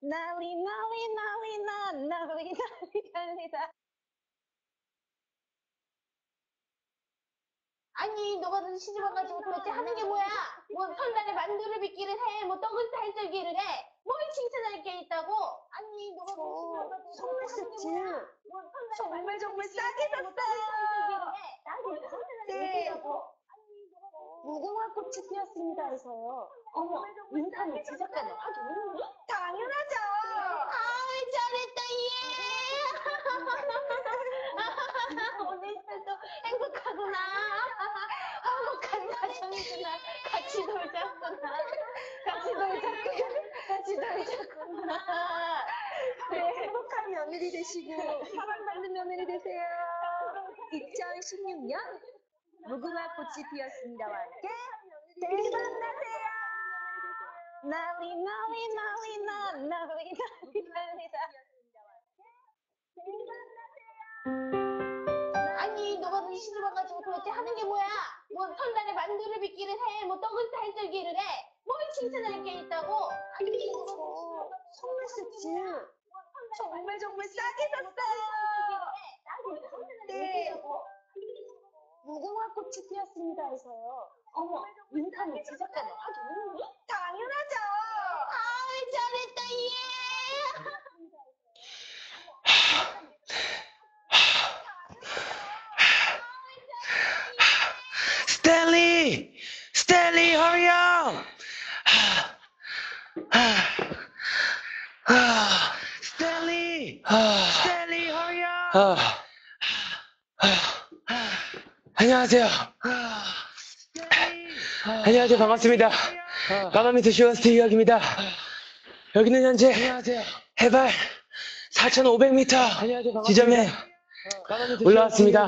난리 난리 난리 난리 난리 난리다. 아니, 너가 시집 와가지고 도대체 하는 게 뭐야? 뭐 설날에 만두를 빚기를 해, 뭐 떡을 살썰기를 해. 뭘 칭찬할 게 있다고? 아니, 너가 시집 와가지고 선물 도대체 하는 게 세트. 뭐야? 뭐 설날에 정말 만두를 정말 빚기를 싸게 해, 뭐 떡을 살썰기를 샀어요. 해. 나한테 칭찬할 게 네. 있다고? 무궁화 꽃이 피었습니다 해서요. 어머, 인터넷 제작자는 하기 없니? 당연하죠. 아이, 잘했다, 예! 오늘도 행복하구나. 행복한 가정이구나. 같이 놀자꾸나. 같이 놀자꾸나. 같이 놀자꾸나. 네, 행복한 며느리 되시고 사랑받는 며느리 되세요. 2016년 무궁화 꽃이 피었습니다와 함께 대박 나세요. 난리 난리 난리 난리 난리 난리다. 아니, 너가 시집 와가지고 도대체 하는 게 뭐야? 뭐 설날에 만두를 빚기를 해, 뭐 떡을 살썰기를 해. 뭘 칭찬할 게 있다고? 아니, 선물 세트. 정말 정말 싸게 샀어요. 네. 무궁화 꽃이 피었습니다 해서요. 어머, 인터넷 제작자는 하기 없니? 당연하죠. 아이, 잘했다, Stanley! Stanley, hurry up! Stanley! Stanley, hurry up! 안녕하세요. 안녕하세요. 반갑습니다. 까마미스 쇼호스트 이혁입니다. 여기는 현재 해발 4,500m 지점에 올라왔습니다.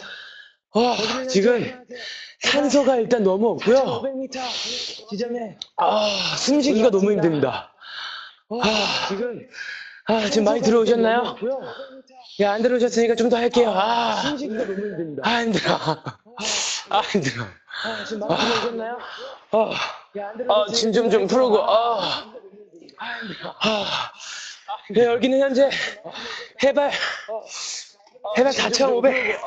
지금 산소가 일단 너무 없고요. 숨쉬기가 너무 힘듭니다. 지금 많이 들어오셨나요? 안 들어오셨으니까 좀 더 할게요. 숨쉬기가 너무 힘듭니다. 힘들어. 힘들어. 지금 많이 들어오셨나요? 짐 좀 풀고. 네, 여기는 현재 해발 4,500.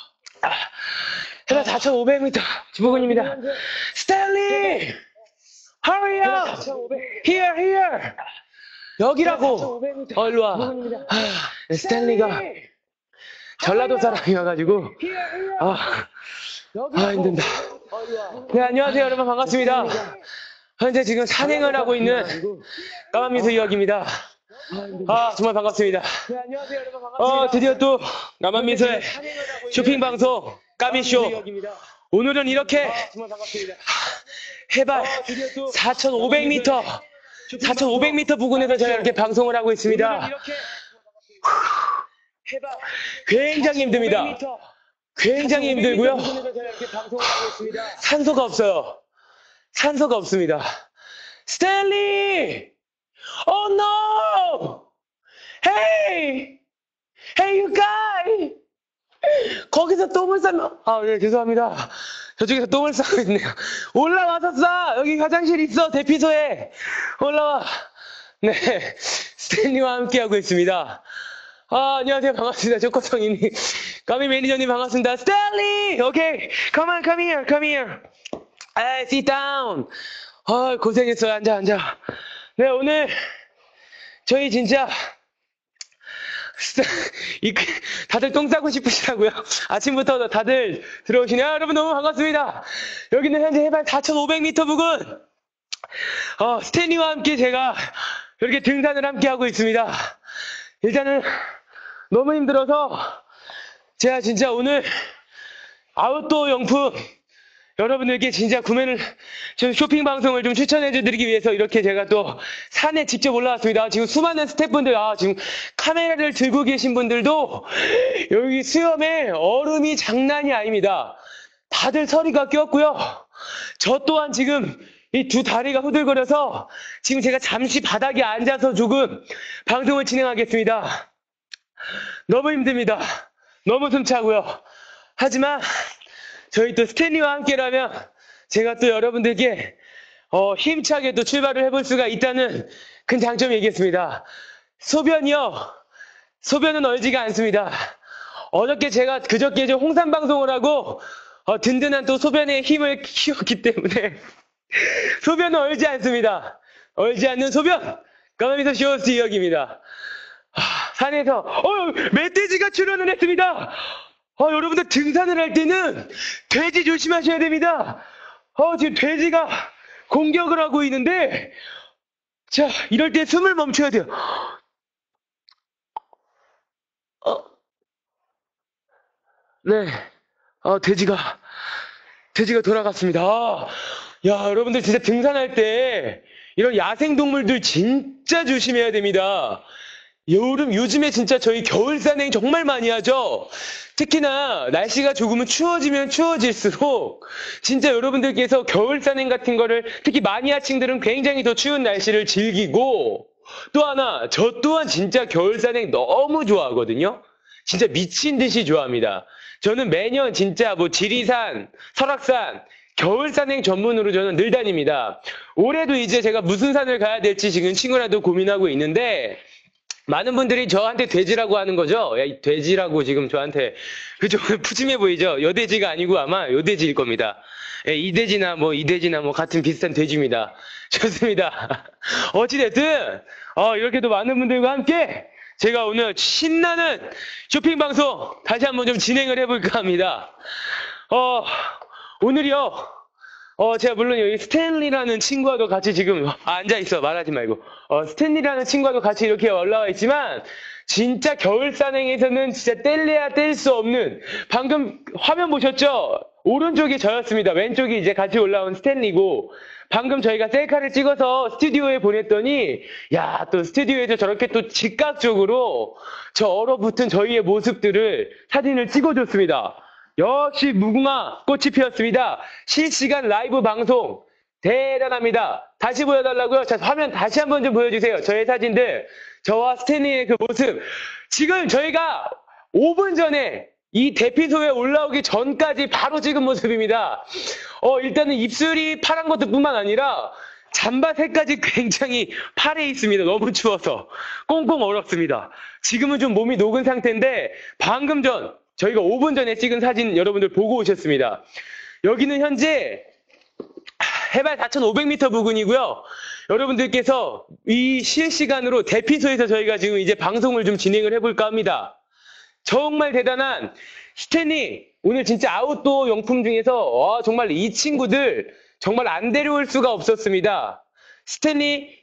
해발 4,500m 지목원입니다. 스탠리! Hurry up! Here! 여기라고! 일로 와. 스탠리가 전라도 사람이어가지고 힘든다. 네, 안녕하세요 여러분, 반갑습니다. 현재 지금 산행을 하고 있는 까만미소 이혁입니다. 정말 반갑습니다. 드디어 또 까만미소의 쇼핑방송 까미쇼. 오늘은 이렇게 해발 4,500m 부근에서 저희가 이렇게 방송을 하고 있습니다. 굉장히 힘듭니다. 굉장히 힘들고요. 산소가 없어요. 산소가 없습니다. 스탠리! Oh no! Hey! Hey you guys! 거기서 똥을 싸면, 네, 죄송합니다. 저쪽에서 똥을 싸고 있네요. 올라와서 싸! 여기 화장실 있어, 대피소에! 올라와! 네, 스탠리와 함께하고 있습니다. 안녕하세요. 반갑습니다. 조커성이님. 까미 매니저님 반갑습니다. 스탠리! 오케이. Come on, come here. Sit down. 고생했어요. 앉아. 네, 오늘, 저희 진짜, 다들 똥 싸고 싶으시다고요? 아침부터 다들 들어오시네요. 여러분 너무 반갑습니다. 여기는 현재 해발 4,500m 부근. 스탠리와 함께 제가 이렇게 등산을 함께 하고 있습니다. 일단은 너무 힘들어서 제가 진짜 오늘 아웃도어 용품 여러분들께 진짜 구매를, 좀 쇼핑 방송을 좀 추천해드리기 위해서 이렇게 제가 또 산에 직접 올라왔습니다. 지금 수많은 스태프분들, 지금 카메라를 들고 계신 분들도 여기 수염에 얼음이 장난이 아닙니다. 다들 서리가 꼈고요. 저 또한 지금 이 두 다리가 후들거려서 지금 제가 잠시 바닥에 앉아서 조금 방송을 진행하겠습니다. 너무 힘듭니다. 너무 숨차고요. 하지만 저희 또 스탠리와 함께라면 제가 또 여러분들께 힘차게 또 출발을 해볼 수가 있다는 큰 장점이 있겠습니다. 소변은 얼지가 않습니다. 어저께 제가 그저께 이제 홍삼 방송을 하고 든든한 또 소변의 힘을 키웠기 때문에 소변은 얼지 않습니다. 얼지 않는 소변 까마미소 쇼스 이혁입니다. 산에서 멧돼지가 출연을 했습니다. 여러분들 등산을 할 때는 돼지 조심하셔야 됩니다. 지금 돼지가 공격을 하고 있는데 자 이럴 때 숨을 멈춰야 돼요. 네, 돼지가 돌아갔습니다. 야, 여러분들 진짜 등산할 때 이런 야생동물들 진짜 조심해야 됩니다. 요즘에 진짜 저희 겨울 산행 정말 많이 하죠? 특히나 날씨가 조금은 추워지면 추워질수록 진짜 여러분들께서 겨울 산행 같은 거를 특히 마니아층들은 굉장히 더 추운 날씨를 즐기고 또 하나, 저 또한 진짜 겨울 산행 너무 좋아하거든요? 진짜 미친 듯이 좋아합니다. 저는 매년 진짜 지리산, 설악산, 겨울 산행 전문으로 저는 늘 다닙니다. 올해도 이제 제가 무슨 산을 가야 될지 지금 친구랑도 고민하고 있는데 많은 분들이 저한테 돼지라고 하는 거죠. 야, 이 돼지라고 지금 저한테 그죠? 푸짐해 보이죠? 여돼지가 아니고 아마 요돼지일 겁니다. 예, 이돼지나 같은 비슷한 돼지입니다. 좋습니다. 어찌됐든 이렇게도 많은 분들과 함께 제가 오늘 신나는 쇼핑 방송 다시 한번 좀 진행을 해볼까 합니다. 오늘이요. 제가 물론 여기 스탠리라는 친구와도 같이 지금 앉아있어. 말하지 말고. 스탠리라는 친구와도 같이 이렇게 올라와 있지만 진짜 겨울 산행에서는 진짜 뗄래야 뗄 수 없는 방금 화면 보셨죠? 오른쪽이 저였습니다. 왼쪽이 이제 같이 올라온 스탠리고 방금 저희가 셀카를 찍어서 스튜디오에 보냈더니 야, 또 스튜디오에서 저렇게 또 즉각적으로 저 얼어붙은 저희의 모습들을 사진을 찍어줬습니다. 역시 무궁화 꽃이 피었습니다. 실시간 라이브 방송 대단합니다. 다시 보여달라고요? 자, 화면 다시 한번 좀 보여주세요. 저의 사진들, 저와 스탠리의 그 모습. 지금 저희가 5분 전에 이 대피소에 올라오기 전까지 바로 찍은 모습입니다. 일단은 입술이 파란 것도 뿐만 아니라 잠바색까지 굉장히 파래 있습니다. 너무 추워서 꽁꽁 얼었습니다. 지금은 좀 몸이 녹은 상태인데 방금 전 저희가 5분 전에 찍은 사진 여러분들 보고 오셨습니다. 여기는 현재 해발 4,500m 부근이고요. 여러분들께서 이 실시간으로 대피소에서 저희가 지금 이제 방송을 좀 진행을 해볼까 합니다. 정말 대단한 스탠리, 오늘 진짜 아웃도어 용품 중에서 정말 이 친구들 정말 안 데려올 수가 없었습니다. 스탠리,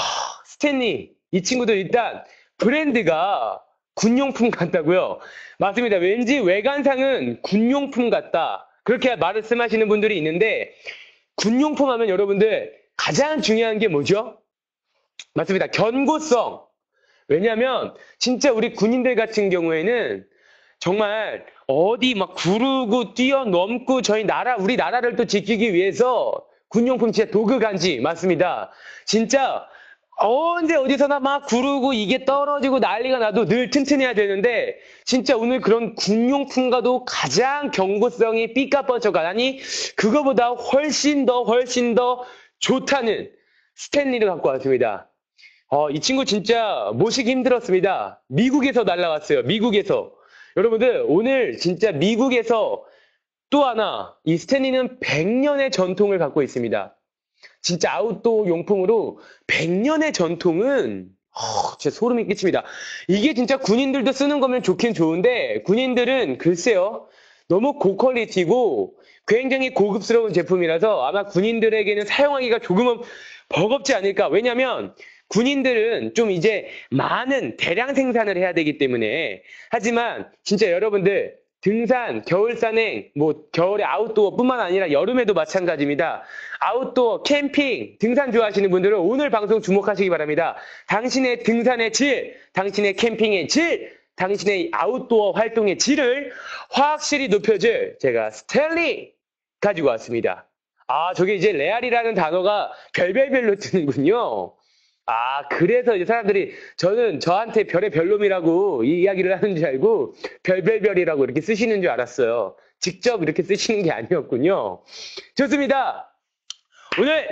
이 친구들 일단 브랜드가 군용품 같다고요? 맞습니다. 왠지 외관상은 군용품 같다. 그렇게 말씀하시는 분들이 있는데 군용품 하면 여러분들 가장 중요한 게 뭐죠? 맞습니다. 견고성. 왜냐하면 진짜 우리 군인들 같은 경우에는 정말 어디 막 구르고 뛰어넘고 우리 나라를 또 지키기 위해서 군용품 진짜 도구간지 맞습니다. 진짜 언제 어디서나 막 구르고 이게 떨어지고 난리가 나도 늘 튼튼해야 되는데 진짜 오늘 그런 군용품과도 가장 견고성이 삐까뻔쩍한 아니 그거보다 훨씬 더 좋다는 스탠리를 갖고 왔습니다. 이 친구 진짜 모시기 힘들었습니다. 미국에서 날라왔어요. 미국에서. 여러분들 오늘 진짜 미국에서 또 하나 이 스탠리는 100년의 전통을 갖고 있습니다. 진짜 아웃도어 용품으로 100년의 전통은 진짜 소름이 끼칩니다. 이게 진짜 군인들도 쓰는 거면 좋긴 좋은데 군인들은 글쎄요. 너무 고퀄리티고 굉장히 고급스러운 제품이라서 아마 군인들에게는 사용하기가 조금은 버겁지 않을까. 왜냐면 군인들은 좀 이제 많은 대량 생산을 해야 되기 때문에 하지만 진짜 여러분들 등산, 겨울 산행, 겨울에 아웃도어뿐만 아니라 여름에도 마찬가지입니다. 아웃도어, 캠핑, 등산 좋아하시는 분들은 오늘 방송 주목하시기 바랍니다. 당신의 등산의 질, 당신의 캠핑의 질, 당신의 아웃도어 활동의 질을 확실히 높여줄 제가 스탠리 가지고 왔습니다. 저게 이제 레알이라는 단어가 별별별로 뜨는군요. 그래서 이제 사람들이 저한테 별의 별놈이라고 이 이야기를 하는 줄 알고 별별별이라고 이렇게 쓰시는 줄 알았어요. 직접 이렇게 쓰시는 게 아니었군요. 좋습니다. 오늘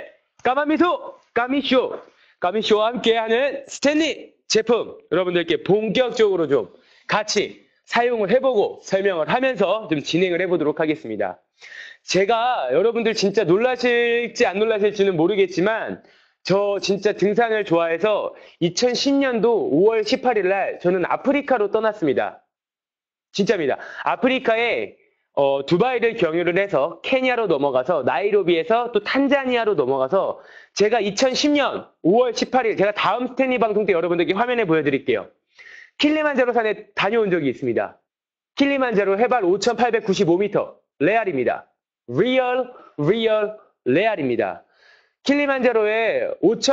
까마미소, 까미쇼와 함께하는 스탠리 제품 여러분들께 본격적으로 좀 같이 사용을 해보고 설명을 하면서 좀 진행을 해보도록 하겠습니다. 제가 여러분들 진짜 놀라실지 안 놀라실지는 모르겠지만 저 진짜 등산을 좋아해서 2010년도 5월 18일 날 저는 아프리카로 떠났습니다. 진짜입니다. 아프리카에 두바이를 경유를 해서 케냐로 넘어가서 나이로비에서 또 탄자니아로 넘어가서 제가 2010년 5월 18일 제가 다음 스탠리 방송 때 여러분들께 화면에 보여드릴게요. 킬리만자로 산에 다녀온 적이 있습니다. 킬리만자로 해발 5,895m 레알입니다. 리얼 레알입니다. 킬리만자로의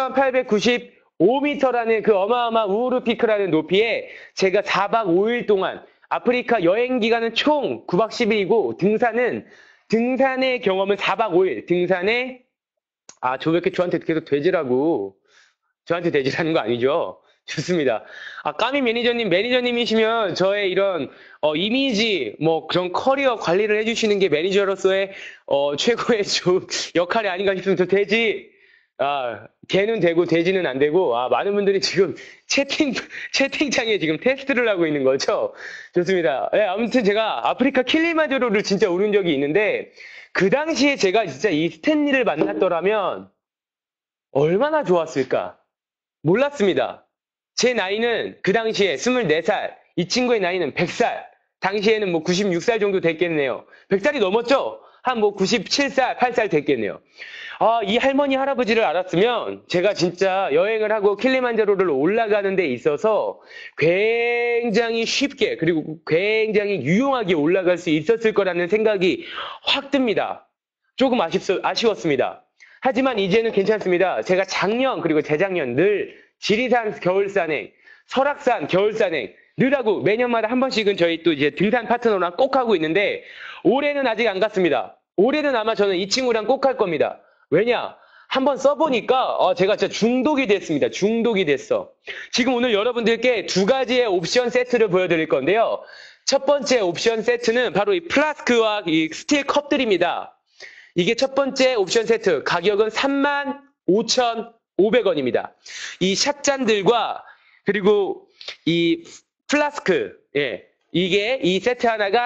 5,895m라는 그 어마어마한 우후루피크라는 높이에 제가 4박 5일 동안 아프리카 여행 기간은 총 9박 10일이고 등산의 경험은 4박 5일 등산에 저 왜 이렇게 저한테 계속 돼지라고 저한테 돼지라는 거 아니죠? 좋습니다. 까미 매니저님이시면 저의 이런 이미지 뭐 그런 커리어 관리를 해주시는 게 매니저로서의 최고의 좀 역할이 아닌가 싶습니다. 저 돼지 개는 되고 돼지는 안 되고 많은 분들이 지금 채팅창에 지금 테스트를 하고 있는 거죠. 좋습니다. 네, 아무튼 제가 아프리카 킬리만자로를 진짜 오른 적이 있는데 그 당시에 제가 진짜 이 스탠리를 만났더라면 얼마나 좋았을까 몰랐습니다. 제 나이는 그 당시에 24살, 이 친구의 나이는 100살, 당시에는 뭐 96살 정도 됐겠네요. 100살이 넘었죠? 한 뭐 97살, 8살 됐겠네요. 이 할머니, 할아버지를 알았으면 제가 진짜 여행을 하고 킬리만자로를 올라가는 데 있어서 굉장히 쉽게 그리고 굉장히 유용하게 올라갈 수 있었을 거라는 생각이 확 듭니다. 조금 아쉬웠습니다. 하지만 이제는 괜찮습니다. 제가 작년 그리고 재작년 늘 지리산 겨울산행, 설악산 겨울산행 늘 하고 매년마다 한 번씩은 저희 또 이제 등산 파트너랑 꼭 하고 있는데 올해는 아직 안 갔습니다. 올해는 아마 저는 이 친구랑 꼭 할 겁니다. 왜냐? 한번 써보니까 제가 진짜 중독이 됐습니다. 중독이 됐어. 지금 오늘 여러분들께 두 가지의 옵션 세트를 보여드릴 건데요. 첫 번째 옵션 세트는 바로 이 플라스크와 이 스틸 컵들입니다. 이게 첫 번째 옵션 세트 가격은 35,500원입니다. 이 샷잔들과 그리고 이 플라스크 이게 이 세트 하나가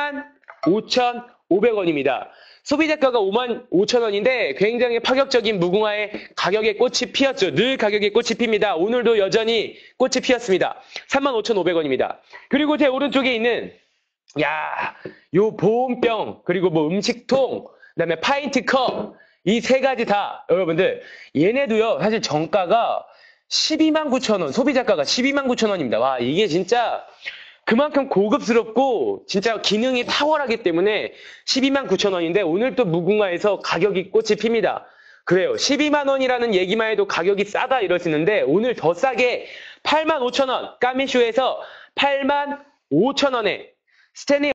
35,500원입니다. 소비자가가 55,000원인데 굉장히 파격적인 무궁화의 가격에 꽃이 피었죠. 늘 가격에 꽃이 핍니다. 오늘도 여전히 꽃이 피었습니다. 35,500원입니다. 그리고 제 오른쪽에 있는 요 보온병 그리고 뭐 음식통 그다음에 파인트컵 이 세 가지 다 여러분들 얘네도요 사실 정가가 129,000원 소비자가가 129,000원입니다. 와 이게 진짜 그만큼 고급스럽고 진짜 기능이 탁월하기 때문에 129,000원인데 오늘 또 무궁화에서 가격이 꽃이 핍니다. 그래요. 12만원이라는 얘기만 해도 가격이 싸다 이러시는데 오늘 더 싸게 85,000원 까미쇼에서 85,000원에 스탠리